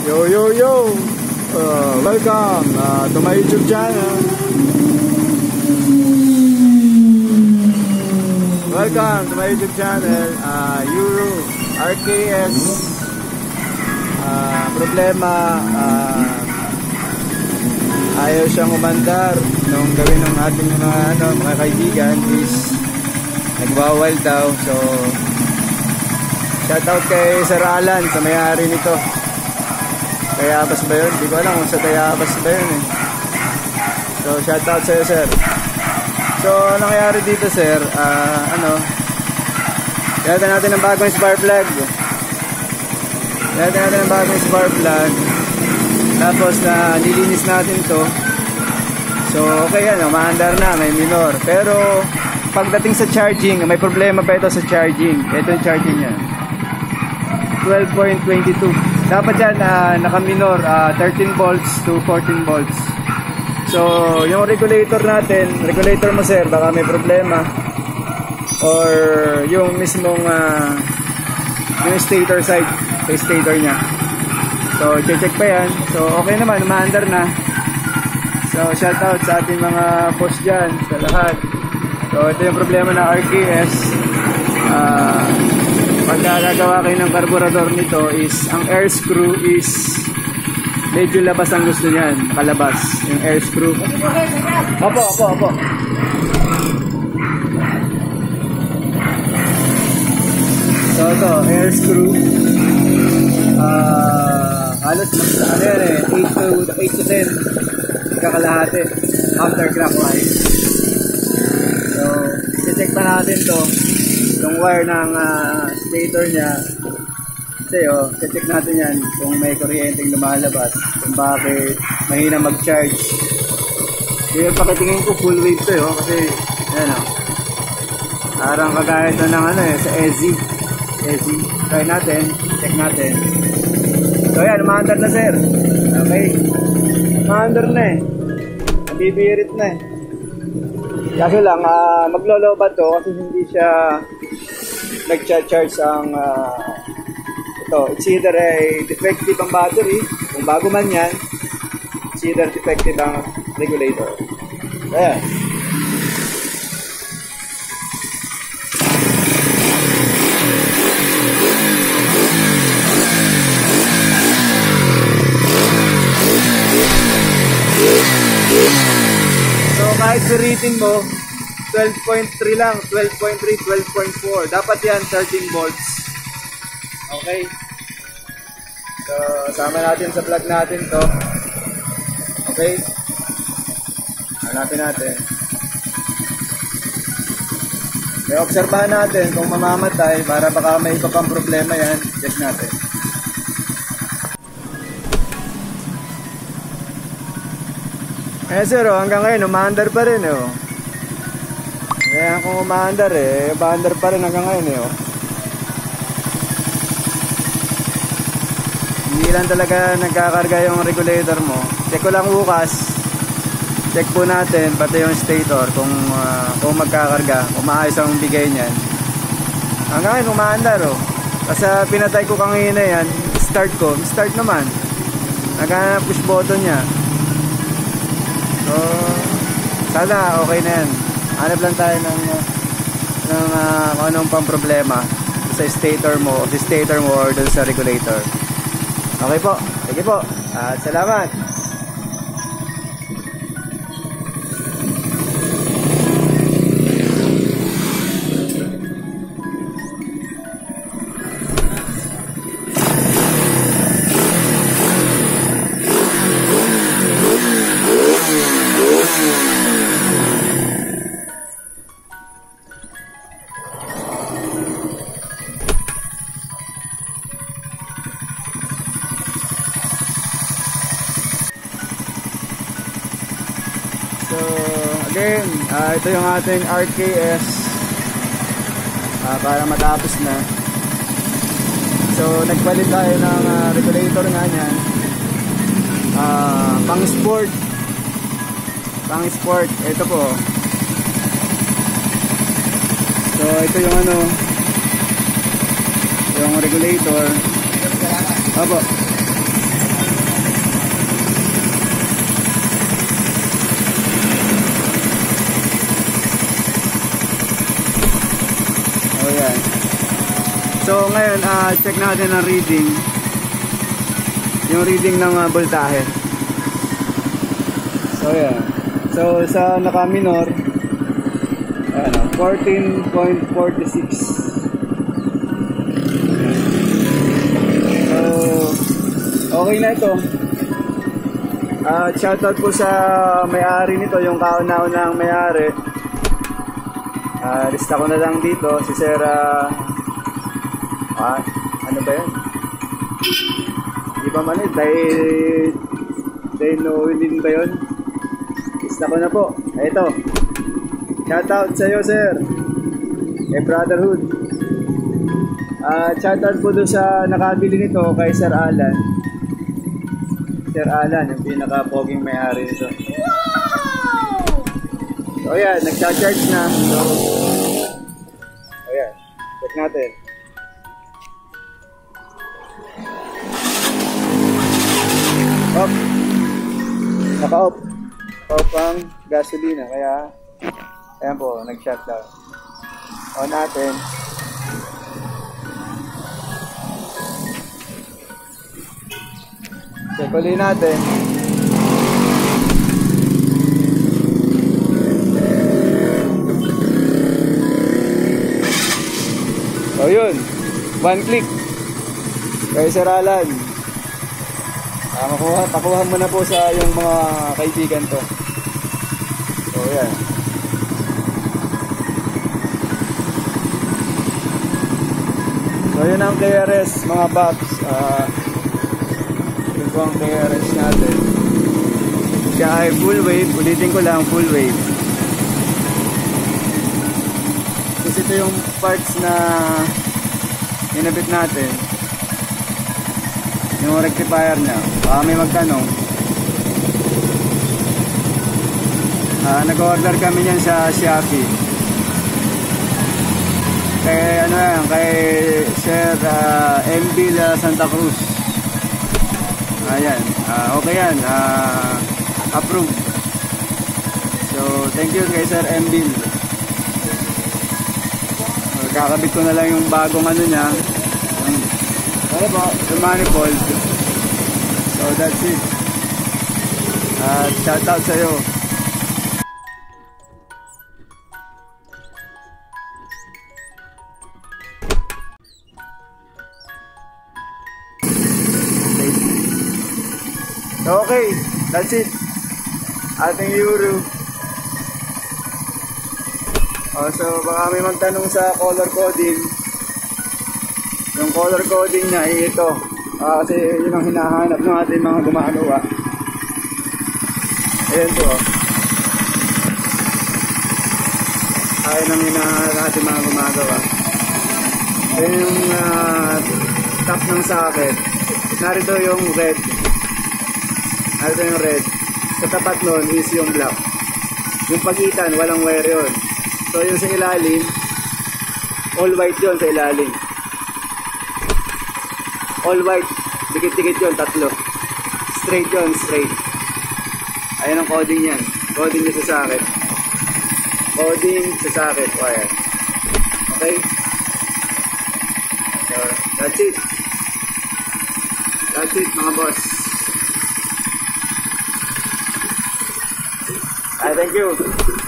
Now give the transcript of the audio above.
Yo yo yo! Welcome to my YouTube channel. Welcome to my YouTube channel. Euro RKS. Problema, ayaw siyang umandar. Nung gawin ng ating mga kaibigan is nagwawild daw. So shoutout kay Sir Alan sa may-ari nito. Tayabas ba yun? Hindi ko alam kung sa Tayabas ba yun eh. So shoutout sa'yo, sir. So anong nangyari dito, sir? Gagawin natin ng bagong spark plug. Gagawin natin ng bagong spark plug. Tapos nilinis natin to. So okay yan, maandar na, may minor. Pero pagdating sa charging, may problema pa ito sa charging. Ito yung charging niya, 12.22. Dapat yan naka-minor, 13 volts to 14 volts. So yung regulator natin, regulator mo, sir, baka may problema. Or yung mismong yung stator side, yung stator nya. So check pa yan. So okay naman, umaandar na. So shoutout sa ating mga boss dyan, sa lahat. So ito yung problema ng RKS. Pagka gagawa kayo ng karburador nito is ang air screw is medyo labas ang gusto niyan, nakalabas yung air screw. Opo. So ito, air screw. Halos 8 to 10 kakalahati counterclockwise. So i-check pa natin to, yung wire ng stator nya. Kasi check natin yan kung may kuryenteng lumalabas, kung bakit mahina mag-charge. Yung pakitingin ko full wave to kasi yan parang kagaya ito ng sa EZI. Try natin, check natin. So yan, umaandar na, sir. Okay, umaandar na nabibirit na kaso lang maglolobat to kasi hindi siya nag-charge ang ito. It's either defective ang battery, kung bago man yan, it's either defective ang regulator. Ayan. So kahit suritin mo 12.3 lang, 12.3, 12.4. Dapat yan 13 volts. Okay. So sama natin sa plug natin to. Okay. Hanapin natin. May obserbahan natin kung mamamatay para baka may iba pang problema yan. Check natin. Sir, hanggang ngayon umaandar pa rin Kaya kung umaandar umaandar pa rin hanggang ngayon Hindi lang talaga nagkakarga yung regulator mo. Check ko lang bukas. Check po natin pati yung stator kung magkakarga, kung maayos ang bigay niyan. Hanggang ngayon umaandar Kasi pinatay ko kanina yan, start naman. Nag-push button niya. So sana okay na yan. Hanap lang tayo ng kung anong pang problema sa stator mo or dun sa regulator. Okay po, sige po, at salamat. So again, ito yung ating RKS para matapos na. So nagpalit tayo ng regulator nga niyan, pang sport. Ito po. So ito yung yung regulator. Opo. So ngayon, check natin ang reading. Yung reading ng voltahe. So yan. So sa naka-minor, ayan, 14.46. So okay na ito. Shoutout po sa may-ari nito, yung kauna-unang may-ari. Lista ko na lang dito si Sir ano ba yan? Di ba man Dainowin ba yun? Lista ko na po. Ito. Shoutout sa iyo, Sir. Brotherhood. Shoutout po doon sa nakabili nito kay Sir Alan. Sir Alan, yung pinaka-poging may-ari nito. So ayan, nag-charge na. So ayan, check natin. Off. Naka-off. Off ang gasolina, kaya ayan po, nag-shutdown. On natin. Check ulit natin. So yun, one click kay Sir Alan. Pakuha mo na po sa yung mga kaibigan to. So yan. So yun ang KRS mga paps. Yun po ang KRS natin. Siya ay full wave. Ulitin ko lang, full wave. Kasi ito yung parts na inabit natin, yung rectifier na. Baka may magtanong, nag-order kami yan sa Shopee kay ano yan, kay Sir MB La Santa Cruz. Ayan, okay yan, approved. So thank you kay Sir MB. Kakabit ko na lang yung bagong ano niya, ano ba, yung manifold. So that's it. Shout out sa iyo. Okay, that's it. Ating Euro. So baka may magtanong sa color coding. Yung color coding niya ay ito. Kasi yun ang hinahanap ng ating mga gumagawa. Ayan po. Ayan ang hinahanap ng ating mga gumagawa. Ayan yung top ng socket. Narito yung red. Narito yung red. Sa tapat nun is yung black. Yung pagitan, walang wire yun. So yung sa ilalim, all white yun sa ilalim. All white, dikit-dikit yun, tatlo. Straight yun, straight. Ayan ang coding yan. Coding niya sa socket. Coding sa socket wire. Okay? So, that's it. That's it mga boss. Thank you.